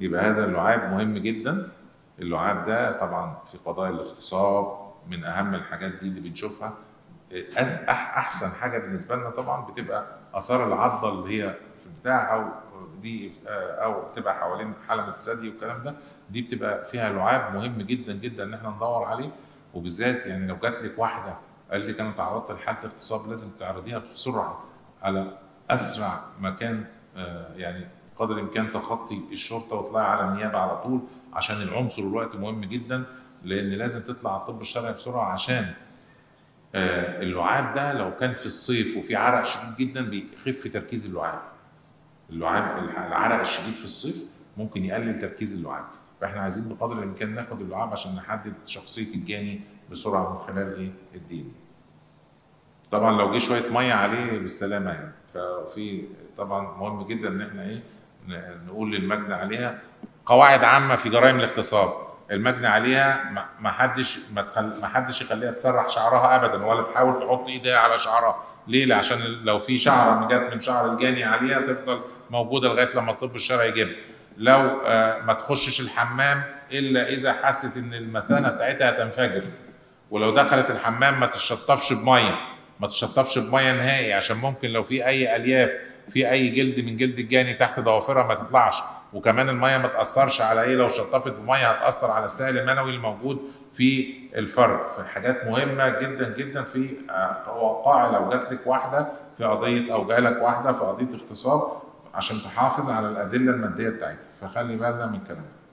يبقى هذا اللعاب مهم جدا. اللعاب ده طبعا في قضايا الاغتصاب من اهم الحاجات دي اللي بنشوفها. احسن حاجه بالنسبه لنا طبعا بتبقى اثار العضه اللي هي في البتاع، او دي او بتبقى حوالين حلبة الثدي والكلام ده، دي بتبقى فيها لعاب مهم جدا جدا ان احنا ندور عليه. وبالذات يعني لو جات لك واحده قالت لك انا تعرضت لحاله اغتصاب، لازم تعرضيها بسرعه على اسرع مكان، يعني قدر الامكان تخطي الشرطه وتطلعي على النيابه على طول، عشان العنصر والوقت مهم جدا، لان لازم تطلع على الطب الشرعي بسرعه. عشان اللعاب ده لو كان في الصيف وفي عرق شديد جدا بيخف تركيز اللعاب. العرق الشديد في الصيف ممكن يقلل تركيز اللعاب، فاحنا عايزين بقدر الامكان ناخد اللعاب عشان نحدد شخصيه الجاني بسرعه من خلال ايه؟ الدين. طبعا لو جه شويه ميه عليه بالسلامه يعني. ففي طبعا مهم جدا ان احنا ايه؟ نقول للمجني عليها قواعد عامه في جرائم الاغتصاب. المجني عليها ما حدش يخليها تسرح شعرها ابدا، ولا تحاول تحط ايديها على شعرها. ليه؟ عشان لو في شعره جت من شعر الجاني عليها تفضل موجوده لغايه لما الطب الشرعي يجيبها. لو ما تخشش الحمام الا اذا حست ان المثانه بتاعتها هتنفجر. ولو دخلت الحمام ما تشطفش بميه نهائي، عشان ممكن لو في اي الياف في اي جلد من جلد الجاني تحت ضوافرها ما تطلعش. وكمان الميه ما تاثرش على ايه؟ لو شطفت بميه هتاثر على السائل المنوي الموجود في الفرج. فحاجات مهمه جدا جدا في وقائع لو جات لك واحده في قضيه، او جالك واحده في قضيه اغتصاب، عشان تحافظ على الادله الماديه بتاعتها. فخلي بالنا من الكلام ده.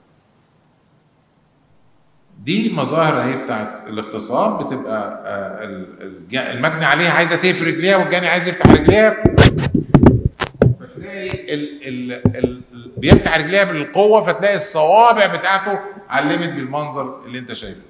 دي مظاهر اهي بتاعت الاغتصاب. بتبقى المجني عليها عايزه تقف رجليها والجاني عايز يفتح رجليها، فتلاقي بيفتح رجليها بالقوه، فتلاقي الصوابع بتاعته علمت بالمنظر اللي انت شايفه.